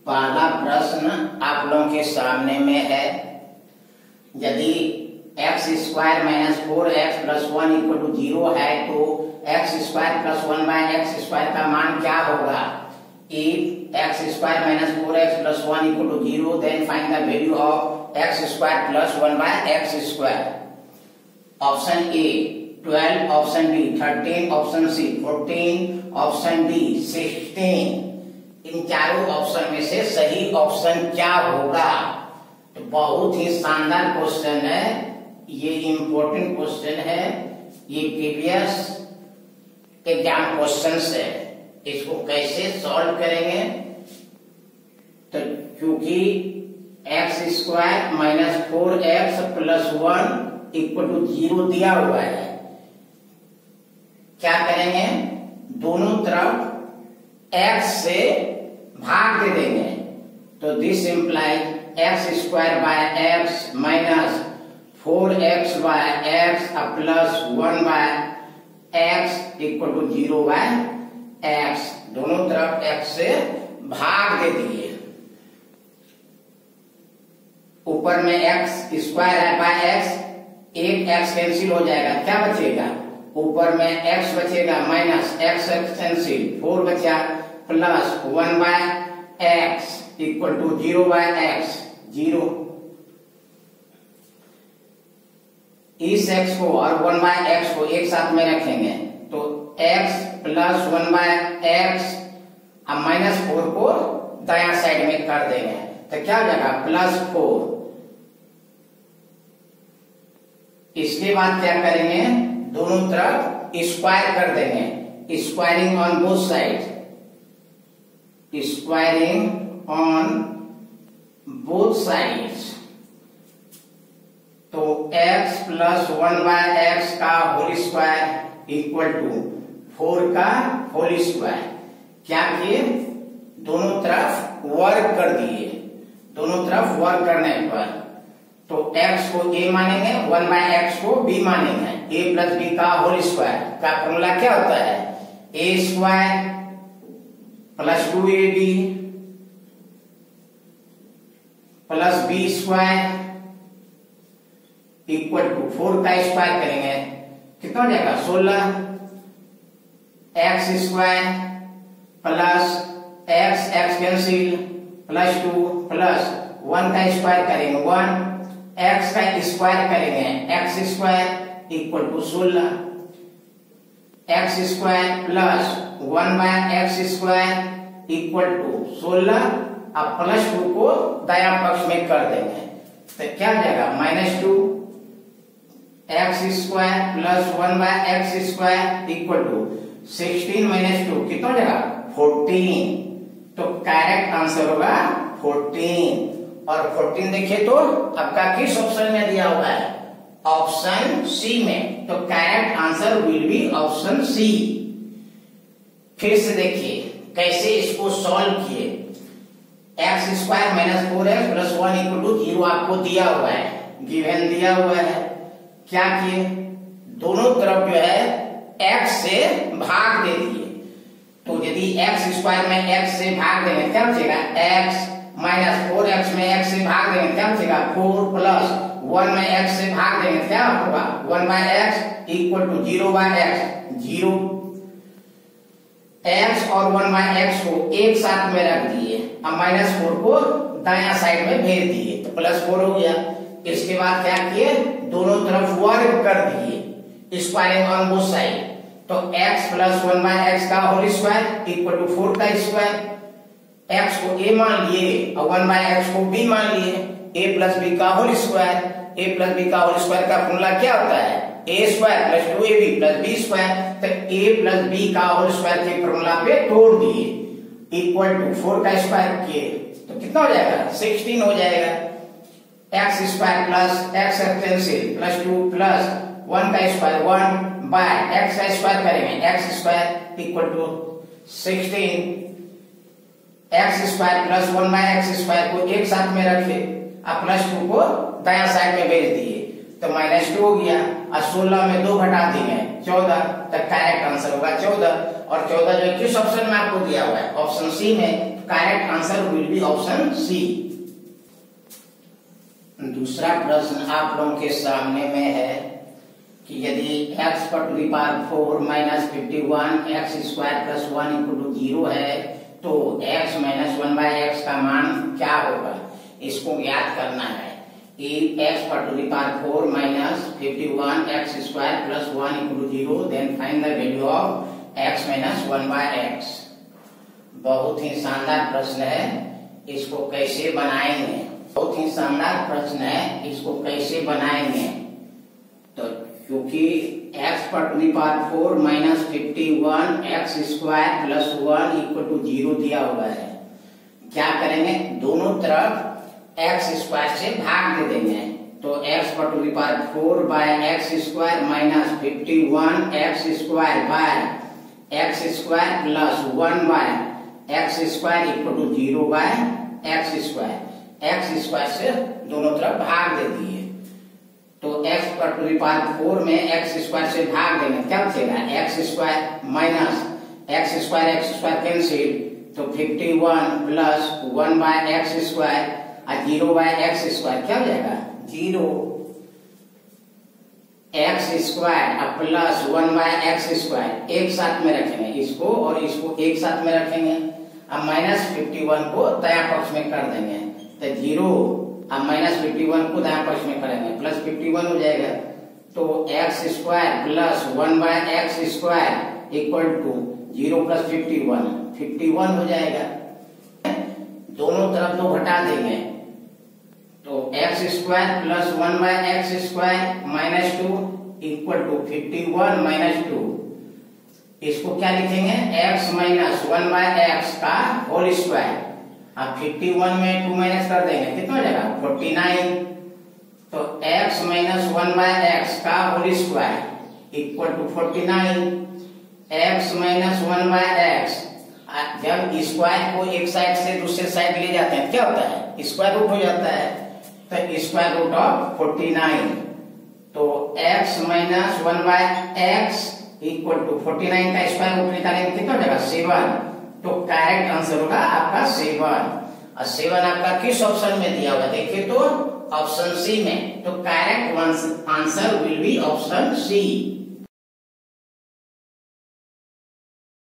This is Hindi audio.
पहला प्रश्न आप लोगों के सामने में है, यदि x square minus 4x plus 1 equal to 0 है तो x square plus 1 by x square का मान क्या होगा। If x square minus 4x plus 1 equal to 0 then find the value of x square plus 1 by x square. Option A 12, option B 13, option C 14, option D 16। इन चारों ऑप्शन में से सही ऑप्शन क्या होगा। तो बहुत ही शानदार क्वेश्चन है, ये इंपॉर्टेंट क्वेश्चन है, ये प्रीवियस एग्जाम क्वेश्चंस है। इसको कैसे सॉल्व करेंगे, तो क्योंकि x square minus 4x plus 1 equal to 0 दिया हुआ है, क्या करेंगे, दोनों तरफ x से भाग दे देंगे। तो this implies x square by x minus 4x by x plus 1 by x equal to 0 by x. दोनों तरफ x से भाग दे दिए। ऊपर में एक्स स्क्वायर है बाय एक्स, एक x कैंसिल हो जाएगा, क्या बचेगा, ऊपर में x बचेगा माइनस x कैंसिल, 4 बचा plus 1 by x equal to 0 by x, 0। इस x को और 1 बाय एक्स को एक साथ में रखेंगे तो x प्लस 1 बाय एक्स अब माइनस 4 को दायां साइड में कर देंगे तो क्या हो जाएगा प्लस 4। इसके बाद क्या करेंगे, दोनों तरफ स्क्वायर कर देंगे, squaring on both side, squaring on both sides. तो x प्लस 1 बाय एक्स का होल स्क्वायर इक्वल टू 4 का होल स्क्वायर। क्या किए, दोनों तरफ वर्क कर दिए। दोनों तरफ वर्क करने पर तो x को a मानेंगे, 1 बाय एक्स को b मानेंगे, a प्लस b का होल स्क्वायर का फॉर्मूला क्या होता है, a square plus 2ab plus b square equal to 4 का स्क्वायर करेंगे, कितना हो जाएगा 16, x square plus x cancel plus 2 plus 1 का स्क्वायर करेंगे 1, एक्स का स्क्वायर करेंगे x square equal to 16, x square plus 1 by x square equal to 16। अब प्लस 2 को दायां पक्ष में कर देंगे तो क्या हो जाएगा minus 2, x square plus 1 by x square equal to 16 minus 2 कितना हो जाएगा 14। तो करेक्ट आंसर होगा 14। और 14 देखिए तो आपका किस ऑप्शन में दिया हुआ है, ऑप्शन सी में। तो correct answer will be option C. फिर से देखिए कैसे इसको सॉल्व किए। X square minus 4x plus 1 equal to 0 आपको दिया हुआ है, गिवन दिया हुआ है। क्या किए, दोनों तरफ जो है x से भाग दे दिए। तो यदि एक्स स्क्वायर में x से भाग देंगे क्या बचेगा, x माइनस 4x में x से भाग देंगे क्या बचेगा 4 प्लस 1 में x से भाग देंगे क्या होगा 1 by x equal to 0 by x, 0। x और 1 बाय एक्स को एक साथ में रख दिए, अब माइनस 4 को दायां साइड में भेज दिए तो प्लस 4 हो गया। इसके बाद क्या किए, दोनों तरफ वर्ग कर दिए, स्क्वायरिंग ऑन बोथ साइड। तो x प्लस 1 बाय एक्स का होल स्क्वायर इक्वल टू 4 का स्क्वायर। x को a मान लिए और 1 बाय एक्स को b मान लिए, a प्लस b का whole square. a plus b का होल स्क्वायर का फॉर्मूला क्या होता है, a square plus 2ab plus b square. तो a प्लस b का होल स्क्वायर के फॉर्मूला पे तोड़ दिए, इक्वल टू 4 का स्क्वायर किए तो कितना हो जाएगा 16 हो जाएगा। X square plus x cancel plus 2 plus 1 का स्क्वायर 1 बाय एक्स का स्क्वायर करेंगे, x square equal to 16। X square plus 1 by x square को एक साथ में रखे, अब प्लस 2 को दायां साइड में भेज दिए तो माइनस 2 हो गया और 16 में 2 घटा देंगे 14, तो करेक्ट आंसर होगा 14। और 14 जो किस ऑप्शन में आपको दिया हुआ है, ऑप्शन सी में। Correct answer will be option C. दूसरा प्रश्न आप लोगों के सामने में है कि यदि x पर to the power 4 minus 51 x square plus 1 equal to 0 है तो x माइनस 1/x का मान क्या होगा, इसको ज्ञात करना है। If x पर to the power 4 minus 51 x square plus 1 equal to 0 then find the value of x minus 1/x। बहुत ही शानदार प्रश्न है, इसको कैसे बनाएंगे, बहुत ही शानदार प्रश्न है, इसको कैसे बनाएंगे। तो क्योंकि x पर to the power 4 minus 51 x square plus 1 equal to 0 दिया हुआ है, क्या करेंगे, दोनों तरफ x स्क्वायर से भाग दे देंगे। तो x पर to the power 4 by x square minus 51 x square by x square plus 1 by x square equal to 0 by x square. X square से दोनों तरफ भाग दे दिए, तो x पर टू दी पावर 4 में एक्स स्क्वायर से भाग देंगे, क्या बचेगा, x square minus x square cancel, तो 51 प्लस 1 बाय एक्स स्क्वायर और 0 बाय एक्स स्क्वायर क्या हो जाएगा, 0 एक्स स्क्वायर और प्लस 1 बाय एक्स स्क्वायर एक साथ में रखेंगे, इसको और इसको एक साथ में रखेंगे। अब माइनस 51 को दायां पक्ष में कर देंगे, तो 0 अब माइनस 51 को दायां पक्ष में करेंगे, प्लस 51 हो जाएगा। तो x square plus 1 by x square equal to 0 plus 51 हो जाएगा। दोनों तरफ दो घटा देंगे, तो x square plus 1 by x square minus 2 equal to 51 minus 2। इसको क्या लिखेंगे, x माइनस 1 बाय एक्स का होल स्क्वायर। अब 51 में 2 माइनस कर देंगे, कितना हो जाएगा, 49। तो x माइनस 1 बाय एक्स का whole square equal to 49। x minus 1 by x, जब स्क्वायर को एक साइड से दूसरे साइड ले जाते हैं क्या होता है, स्क्वायर रूट हो जाता है, तो स्क्वायर रूट ऑफ 49। तो x minus 1 by x equal to 49 का स्क्वायर रूट निकालेंगे, कितना हो जाएगा, 7। तो करेक्ट आंसर होगा आपका 7। और 7 आपका किस ऑप्शन में दिया हुआ, देखिए तो ऑप्शन सी में, तो correct answer will be option C.